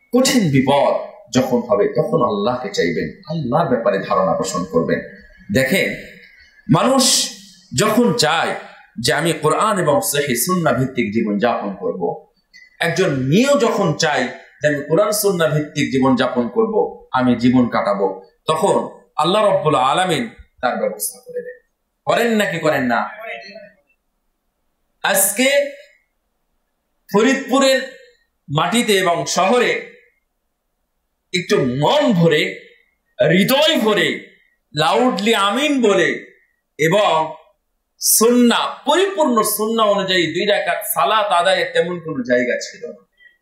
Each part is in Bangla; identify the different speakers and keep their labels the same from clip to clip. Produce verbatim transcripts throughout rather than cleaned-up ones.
Speaker 1: কঠিন বিপদ যখন হবে তখন আল্লাহকে চাইবেন, আল্লাহর ব্যাপারে ধারণা পোষণ করবেন। দেখেন, মানুষ যখন চায় যে আমি কোরআন এবং সহিহ সুন্নাহ ভিত্তিক জীবন যাপন করব, একজন মেয়েও যখন চায় যে আমি কোরআন সুন্নাহ ভিত্তিক জীবন যাপন করব, আমি জীবন কাটাবো, তখন আল্লাহ রাব্বুল আলামিন তার ব্যবস্থা করে দেন। করেন নাকি করেন না? আজকে ফরিদপুরের মাটিতে এবং শহরে একটু মন ভরে, হৃদয় ভরে, লাউডলি আমিন বলে এবং সুন্নাহ, পরিপূর্ণ সুন্নাহ অনুযায়ী দুই রাকাত সালাত আদায়ের তেমন কোনো জায়গা ছিল না।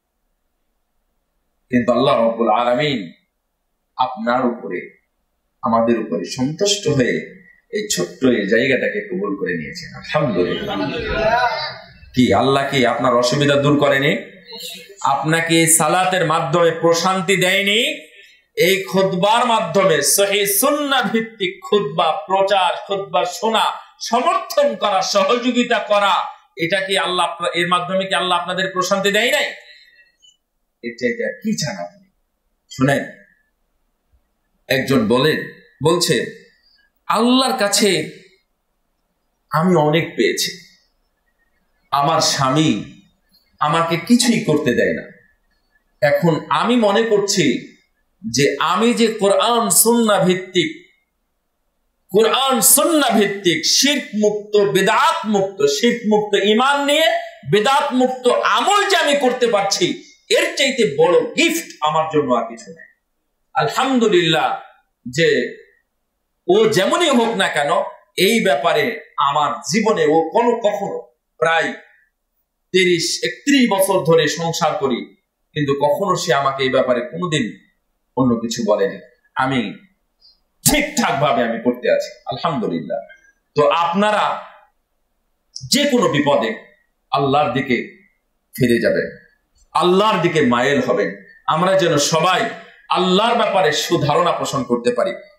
Speaker 1: কিন্তু আল্লাহ রাব্বুল আলামিন আপনার উপরে, আমাদের উপরে সন্তুষ্ট হয়ে এই ছোট্ট এই জায়গাটাকে কবুল করে নিয়েছেন। আলহামদুলিল্লাহ। কি আল্লাহ কি আপনার অসুবিধা দূর করেনি? আপনাকে সালাতের মাধ্যমে প্রশান্তি দেয়নি? এই খুতবার মাধ্যমে সহিহ সুন্নাহ ভিত্তিক খুতবা প্রচার, খুতবা শোনা, সমর্থন করা, সহযোগিতা করা, এটা কি আল্লাহ, এর মাধ্যমে কি আল্লাহ আপনাদের প্রশান্তি দেয় নাই? এটা কি চান আপনি? শুনেন, একজন বলেন বলছে আল্লাহর কাছে আমি অনেক পেয়েছি, আমার স্বামী আমাকে কিছুই করতে দেয় না, এখন আমি মনে করছি যে আমি যে কোরআন সুন্নাহ ভিত্তিক কোরআন সুন্নাহ ভিত্তিক শিরক মুক্ত, বিদআত মুক্ত, শিরক মুক্ত ঈমান নিয়ে বিদআত মুক্ত আমল যে আমি করতে পারছি, এর চাইতে বড় গিফট আমার জন্য আর কিছু নেই। আলহামদুলিল্লাহ যে ও যেমনই হোক না কেন, এই ব্যাপারে আমার জীবনে ও কোনো কখনো, প্রায় তিরিশ একত্রিশ বছর ধরে সংসার করি, কিন্তু কখনো সে আমাকে এই ব্যাপারে কোনোদিন অন্য কিছু বলেনি। আমি ঠিকঠাক ভাবে আমি করতে আছি, আলহামদুলিল্লাহ। তো আপনারা যে কোনো বিপদে আল্লাহর দিকে ফিরে যাবেন, আল্লাহর দিকে মাইল হবেন। আমরা যেন সবাই আল্লাহর ব্যাপারে সুধারণা পোষণ করতে পারি।